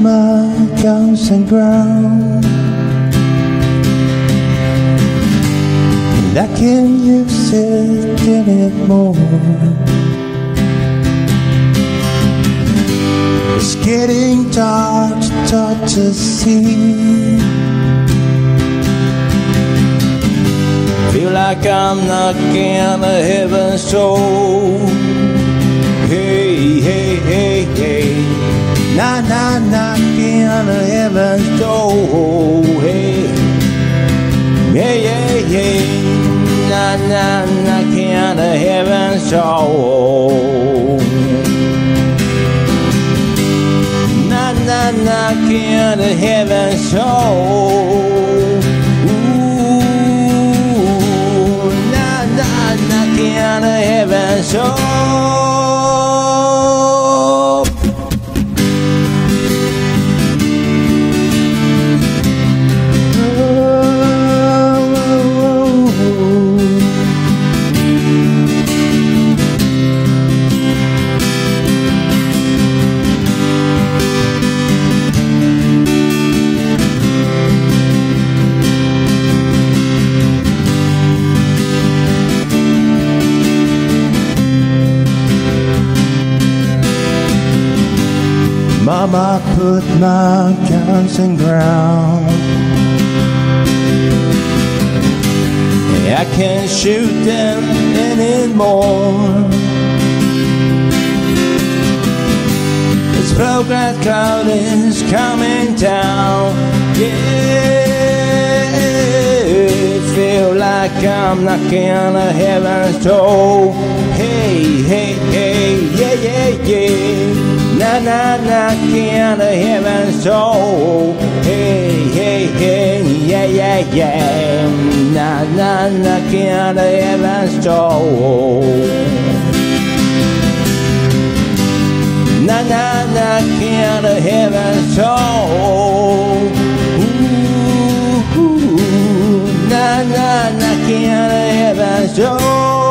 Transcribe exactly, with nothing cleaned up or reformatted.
my constant ground, and I can't use it anymore. It's getting dark, dark to see. Feel like I'm knocking on the heaven's door. Hey, hey, hey, hey. Nah, nah, knocking on the heaven's door. Hey, yeah, yeah, yeah. Nah, nah, knocking on the heaven's door. Nah, nah, knocking on the heaven's door. Knocking on the heaven's door. Mama put my guns in ground. I can't shoot them anymore. This progress cloud is coming down. Yeah, feel like I'm knocking on the heaven's door. Hey, hey, hey, yeah, yeah, yeah. Na na knocking on the heaven's door. Hey, hey, hey, yeah, yeah, yeah. Na na knocking on the heaven's door. Na na knocking on the heaven's door. Ooh, ooh, na na knocking on the heaven's door.